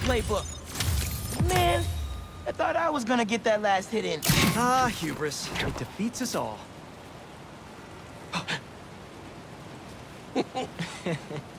playbook. Man, I thought I was gonna get that last hit in. Ah, hubris. It defeats us all.